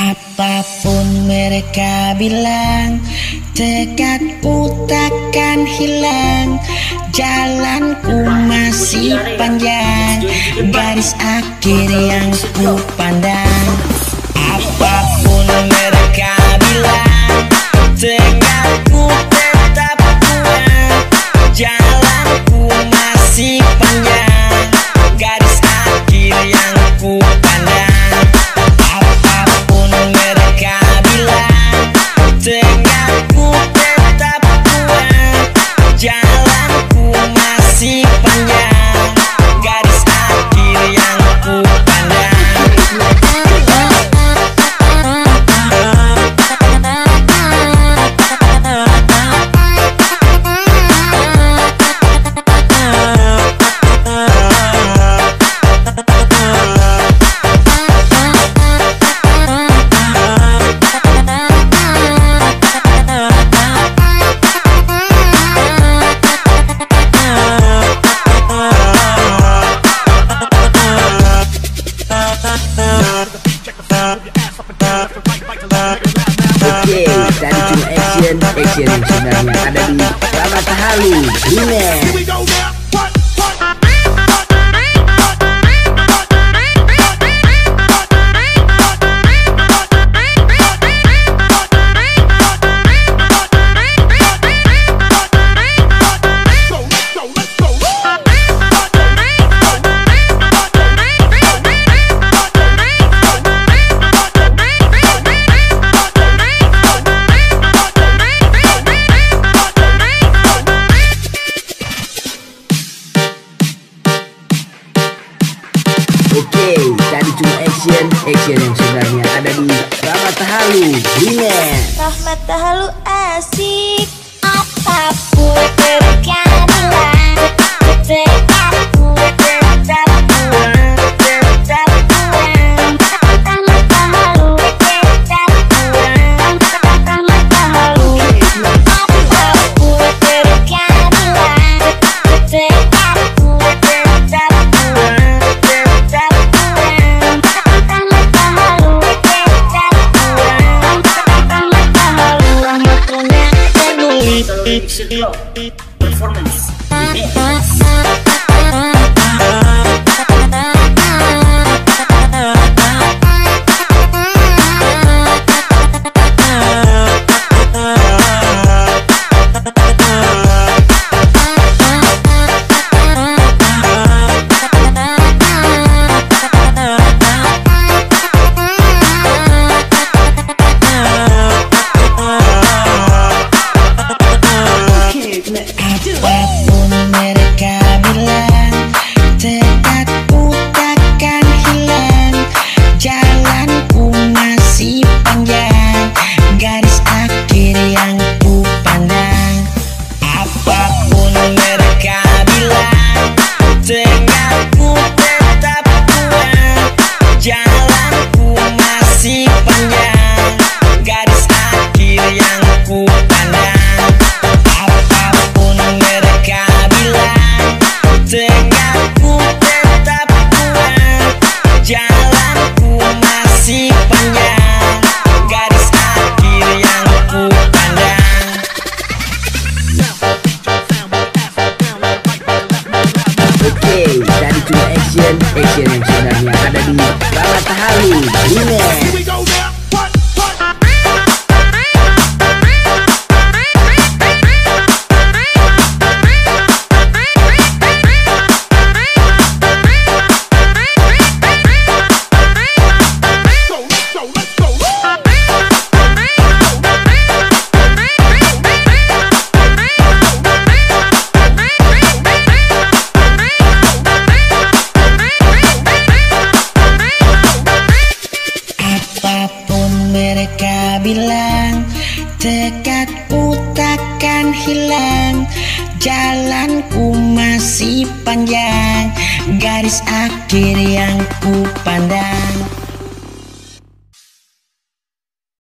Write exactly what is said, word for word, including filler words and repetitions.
Apapun mereka bilang, tekadku takkan hilang. Jalanku masih panjang, garis akhir yang ku pandang. Apapun mereka bilang, tekadku tetap kuat. Jalanku masih panjang, garis akhir yang ku pandang. Apapun mereka bilang, tekadku tetap kuat. Jalanku masih panjang, garis akhir yang ku pandang. Oke, tadi cuma action, action yang sebenarnya ada di Selamat Halu Remix. Oke, tadi cuma action, action yang sebenarnya ada di Selamat Halu Remix. Rahmat Halu asik. Apapun mereka bilang, tekadku tetap kuat, tetap kuat. Rahmat Halu tetap kuat, Rahmat Halu. Apapun mereka bilang, tekadku tetap kuat, tetap kuat. Rahmat Halu tetap kuat, Rahmat Halu. Rahmatnya peduli. Performance. Apapun mereka bilang, tekadku takkan hilang. Jalanku masih panjang, garis akhir yang ku pandang. Apapun mereka bilang, tekadku tetap kuat. Jalanku masih panjang, garis akhir yang ku pandang. Apapun mereka bilang, tekadku tetap kuat. Jalanku masih panjang, garis akhir yang ku pandang. Oke, tadi cuma action, action yang sebenarnya ada di Selamat Halu Remix. Apapun mereka bilang, tekadku takkan hilang. Jalanku masih panjang, garis akhir yang ku pandang.